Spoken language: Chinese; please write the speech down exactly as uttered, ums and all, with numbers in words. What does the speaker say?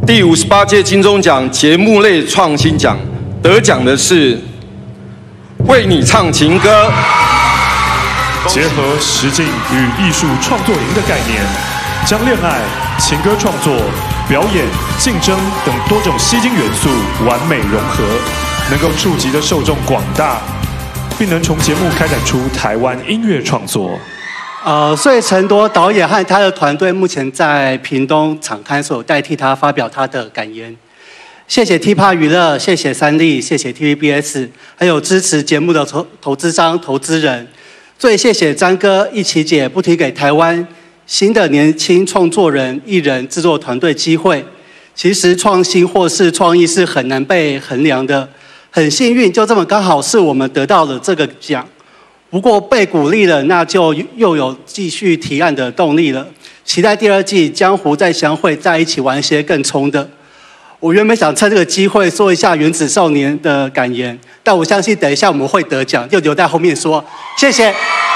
第五十八届金钟奖节目类创新奖得奖的是《为你唱情歌》， 结合实境与艺术创作营的概念，将恋爱、情歌创作、表演、竞争等多种吸睛元素完美融合，能够触及的受众广大，并能从节目开展出台湾音乐创作。 呃，所以陈铎导演和他的团队目前在屏东场刊所代替他发表他的感言。谢谢 T 趴娱乐，谢谢三立，谢谢 T V B S， 还有支持节目的投投资商、投资人。最谢谢詹哥、一琪姐不提给台湾新的年轻创作人、艺人、制作团队机会。其实创新或是创意是很难被衡量的，很幸运就这么刚好是我们得到了这个奖。 不过被鼓励了，那就又有继续提案的动力了。期待第二季江湖再相会，在一起玩一些更冲的。我原本想趁这个机会说一下《原子少年》的感言，但我相信等一下我们会得奖，就留在后面说。谢谢。